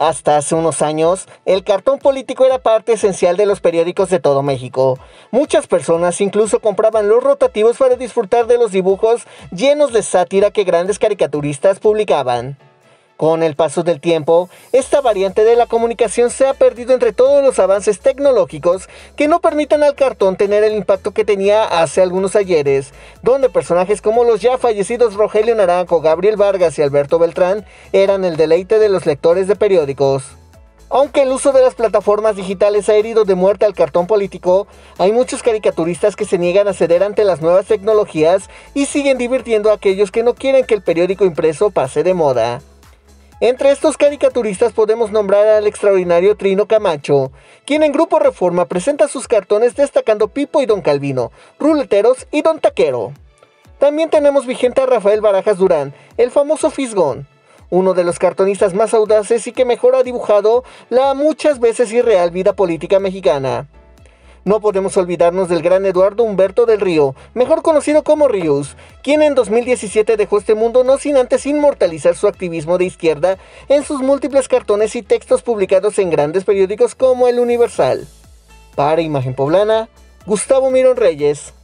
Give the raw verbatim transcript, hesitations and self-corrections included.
Hasta hace unos años, el cartón político era parte esencial de los periódicos de todo México. Muchas personas incluso compraban los rotativos para disfrutar de los dibujos llenos de sátira que grandes caricaturistas publicaban. Con el paso del tiempo, esta variante de la comunicación se ha perdido entre todos los avances tecnológicos que no permiten al cartón tener el impacto que tenía hace algunos ayeres, donde personajes como los ya fallecidos Rogelio Naranjo, Gabriel Vargas y Alberto Beltrán eran el deleite de los lectores de periódicos. Aunque el uso de las plataformas digitales ha herido de muerte al cartón político, hay muchos caricaturistas que se niegan a ceder ante las nuevas tecnologías y siguen divirtiendo a aquellos que no quieren que el periódico impreso pase de moda. Entre estos caricaturistas podemos nombrar al extraordinario Trino Camacho, quien en Grupo Reforma presenta sus cartones destacando Pipo y Don Calvino, Ruleteros y Don Taquero. También tenemos vigente a Rafael Barajas Durán, el famoso Fisgón, uno de los cartonistas más audaces y que mejor ha dibujado la muchas veces irreal vida política mexicana. No podemos olvidarnos del gran Eduardo Humberto del Río, mejor conocido como Rius, quien en dos mil diecisiete dejó este mundo no sin antes inmortalizar su activismo de izquierda en sus múltiples cartones y textos publicados en grandes periódicos como El Universal. Para Imagen Poblana, Gustavo Mirón Reyes.